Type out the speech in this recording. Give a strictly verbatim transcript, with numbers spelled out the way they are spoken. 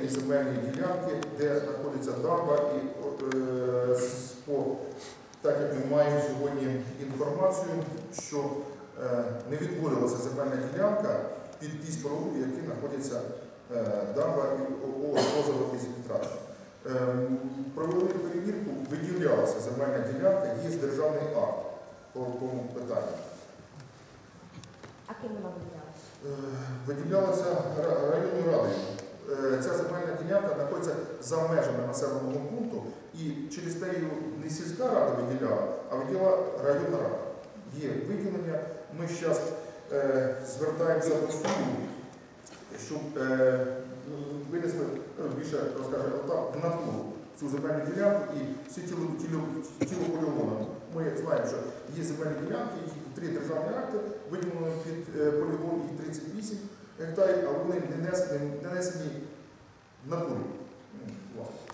виділені земельні ділянки, де знаходиться дамба, і е, по, так як ми маємо сьогодні інформацію, що е, не відводилася земельна ділянка під ті споруди, які знаходяться е, дамба і озеро із вітрати. Е, провели перевірку, виділялася земельна ділянка, є державний акт по тому питанню. А ким вона виділялася? Виділялася районною радою. Ця земельна ділянка знаходиться за межами населеного пункту, і через те її не сільська рада виділяла, а виділяла районна рада. Є виділення. Ми зараз е, звертаємося до суду, щоб е, винесли, більше розкаже, в натуру цю земельну ділянку і всі тіло, тіло, тіло полігону. Ми знаємо, що є земельні ділянки, їх три державні акти, виділено під е, полігон їх тридцять вісім гектарів, а вони не нанесені в натурі.